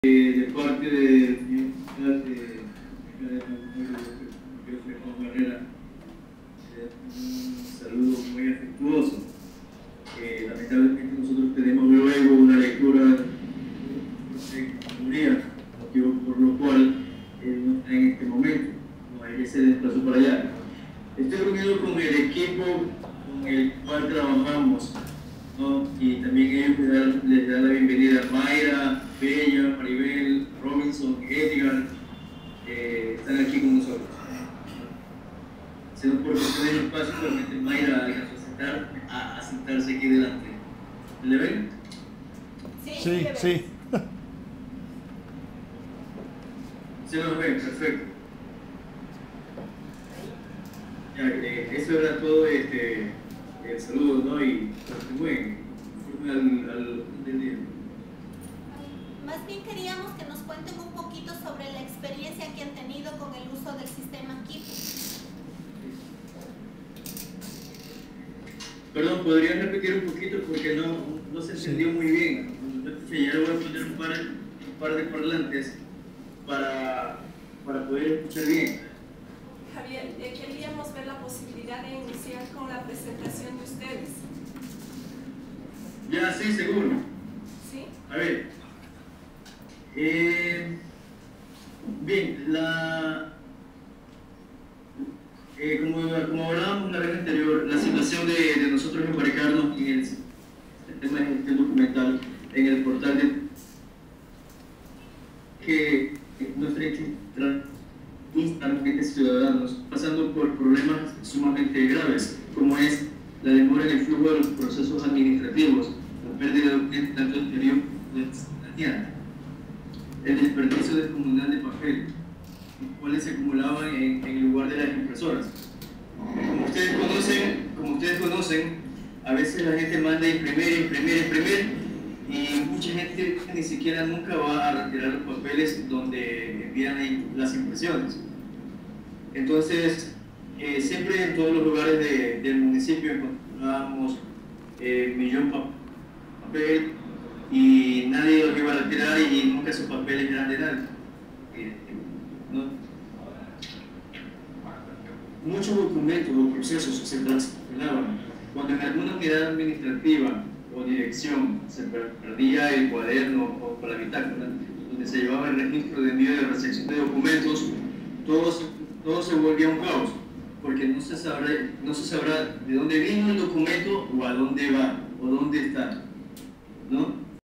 De parte de mi Barrera, un saludo muy afectuoso. Lamentablemente nosotros tenemos luego una lectura de comunidad, motivo por lo cual no está en este momento, no hay que se desplazó para allá. Estoy reunido con el equipo con el cual trabajamos, ¿no? Y también ellos les dan la bienvenida a Mayra, Bella, Maribel, Robinson, Edgar, están aquí con nosotros. Se nos proporciona el espacio, realmente Mayra alcanzó a sentarse aquí delante. ¿Le ven? Sí, sí. Se nos ven, perfecto. Ya, eso era todo el saludo, ¿no? Y bueno, al del día. Más bien queríamos que nos cuenten un poquito sobre la experiencia que han tenido con el uso del sistema KIP. Perdón, ¿podrían repetir un poquito? Porque no se entendió muy bien. Ya le voy a poner un par de parlantes para poder escuchar bien. Javier, queríamos ver la posibilidad de iniciar con la presentación de ustedes. Ya, sí, seguro. ¿Sí? A ver. Bien, como hablábamos la vez anterior, la situación de nosotros embarcarnos en el tema de gestión documental en el portal de que nuestra instantáneamente ciudadanos pasando por problemas sumamente graves, como es la demora en el flujo de los procesos administrativos, la pérdida de documentos tanto exterior como extranjera, el desperdicio descomunal de papel, los cuales se acumulaban en el lugar de las impresoras. Como ustedes conocen, a veces la gente manda imprimir, y mucha gente ni siquiera nunca va a retirar los papeles donde envían las impresiones. Entonces, siempre en todos los lugares del municipio encontrábamos millón papel y nadie los iba a retirar y nunca esos papeles eran de nadie. ¿No? Muchos documentos o procesos se transformaban cuando en alguna unidad administrativa o dirección se perdía el cuaderno o la bitácora donde se llevaba el registro de envío de recepción de documentos, todo se volvía un caos, porque no se sabrá de dónde vino el documento o a dónde va o dónde está, ¿no?